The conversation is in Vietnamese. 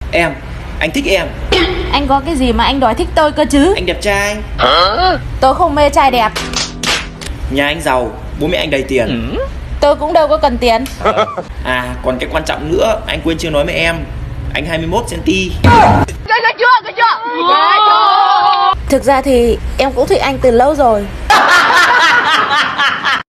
Em, anh thích em. Anh có cái gì mà anh đòi thích tôi cơ chứ? Anh đẹp trai. Tôi không mê trai đẹp. Nhà anh giàu, bố mẹ anh đầy tiền. Tôi cũng đâu có cần tiền. À, còn cái quan trọng nữa, anh quên chưa nói với em. Anh 21 cm. Thực ra thì em cũng thích anh từ lâu rồi.